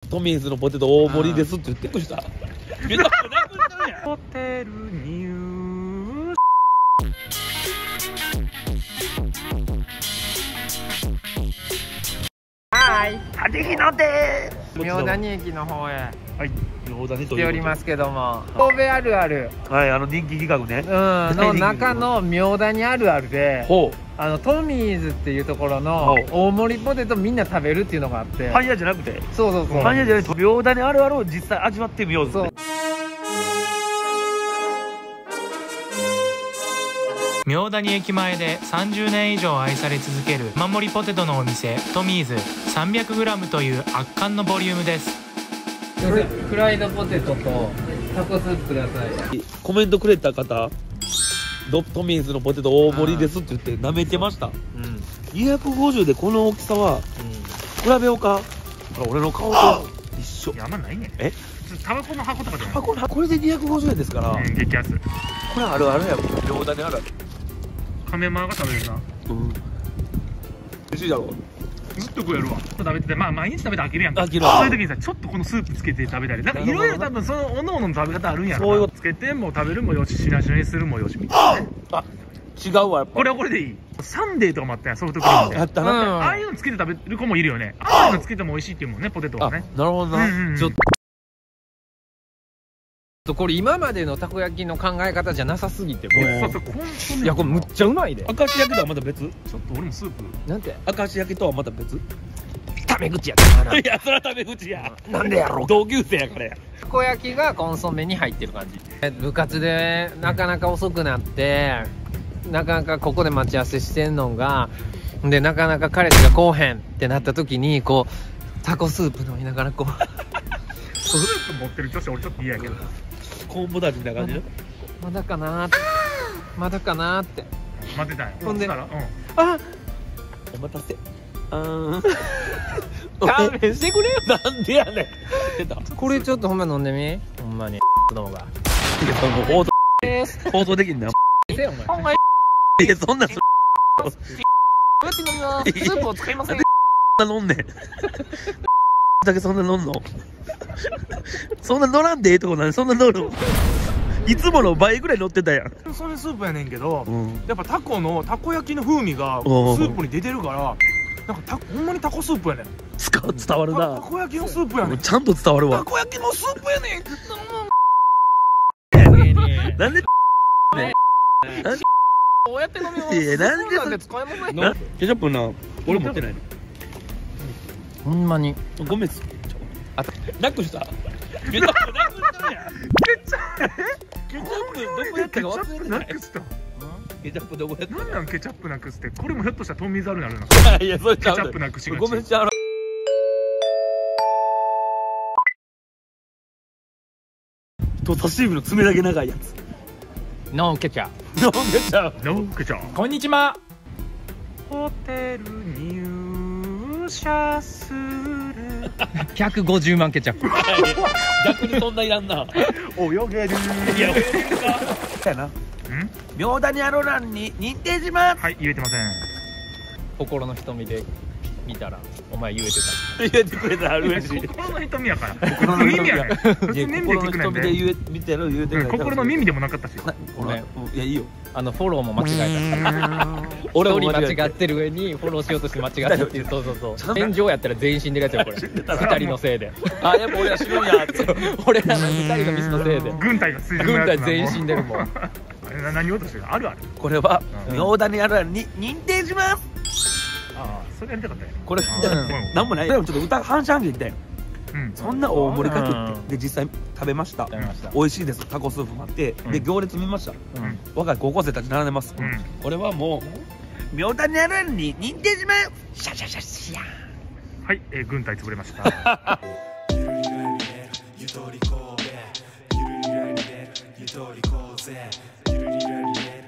トミーズのポテト大盛りですって言ってくした。めっちゃなくしてるやん。 ホテル入はい、立日の出明谷駅の方へ来ておりますけども、神戸あるある、 はい、人気企画ね、 の中の明谷あるあるで、 ほう、 トミーズっていうところの大盛りポテトみんな食べるっていうのがあって、 パン屋じゃなくて、 そうそうそう、 パン屋じゃなくて明谷あるあるを実際味わってみようぜ。 明谷駅前で30年以上愛され続ける守りポテトのお店トミーズ 300g という圧巻のボリュームです。 フライドポテトとタコスープください。 コメントくれた方、トミーズのポテト大盛りですって言って舐めてました。250でこの大きさは比べようか。俺の顔と一緒。 あんまないね。タバコの箱とかじゃない。 これで250円ですから、 激安。 これあるあるやろ。明谷あるある。 亀山が食べるな。 美味しいだろ。 ずっと食えるわ。食べてて、まあ毎日食べて飽きるやんか。 飽きる。 そういう時にさ、ちょっとこのスープつけて食べたり、なんかいろいろ多分そのおのおのの食べ方あるんやろ。そういうこと。つけても食べるもよし、しなしなにするもよしみたいな。 あ、違うわやっぱ。これはこれでいい。 サンデーとかもあったやん、ソフトクリームで。 あったな。 ああいうのつけて食べる子もいるよね。ああいうのつけても美味しいっていうもんね、ポテトはね。 なるほどな。ちょっと。 これ今までのたこ焼きの考え方じゃなさすぎて、いやこれむっちゃうまいで。 明石焼きとはまた別。 ちょっと俺もスープなんて明石焼きとはまた別。 タメ口やったな。 いやそれはタメ口や。 なんでやろう。 同級生やからや。 たこ焼きがコンソメに入ってる感じ。部活でなかなか遅くなってなかなかここで待ち合わせしてんのがで、なかなか彼氏が来おへんってなった時にこうタコスープ飲みながらこうスープ持ってる女子俺ちょっと嫌やけど、 昆布だしみたいな感じで、 まだかなーってまだかなーって待ってたんや。ほんであお待たせ。 勘弁してくれよ。 なんでやねん。 これちょっとほんま飲んでみ。ほんまにどうが放送できんな。いやそんなこうやって飲みます。スープを使いません。 そんな飲んねん。だけそんな飲んの。そんな乗らんでええとこなんでそんな乗るの。いつもの倍ぐらい乗ってたやん。 それスープやねんけど、やっぱたこ焼きの風味がスープに出てるから、なんかほんまにタコスープやねん。 伝わるな。 たこ焼きのスープやねん。 ちゃんと伝わるわ。 たこ焼きのスープやねん。 なんでこうやって飲みます。 なんで使えません。 ケチャップな、俺持ってないの。 ほんまにごめん。なくした。ケチャップなくしたやん。ケチャップどこやったか忘れてない。ケチャップどこやった。 なんなんケチャップなくすって。これもひょっとしたらトミーズあるなるな。 いやそれケチャップなくしがち。 ごめんちゃう。人差し指の爪だけ長いやつ。 ノーケチャ。 ノーケチャ。 ノーケチャ。 こんにちは。 ホテル入社する。150万ケチャップ。 逆にそんないらんな。 泳げる。 いや泳げるか。やな。明谷アロランに認定します。 はい、言えてません。心の瞳で見たらお前言えてた。 言えてくれたら嬉しい。 心の瞳やから。心の耳やねん。普通耳で聞くねんで。 見てる言えてくれた。 心の耳でもなかったし。 ごめん。いやいいよ。 フォローも間違えた。俺も間違ってる上にフォローしようとして間違えたっていう。そうそうそう。炎上やったら全員死んでるやつよこれ。2人のせいで。 あ、やっぱ俺は死ぬんやって。 俺らの2人のミスのせいで。軍隊全員死んでるもん。何言おうとしてる。あるある。 これは明谷あるあるに認定します。 ああ、それやりたかったよ。これなんもない。でもちょっと歌半々で言って。そんな大盛りかけて、で実際食べました。美味しいです。タコスープもあって、で行列見ました。若い高校生たち並んでます。これはもう明谷あるあるに認定します。シャシャシャシャ。 はい、軍隊潰れました。ゆとりこうぜ。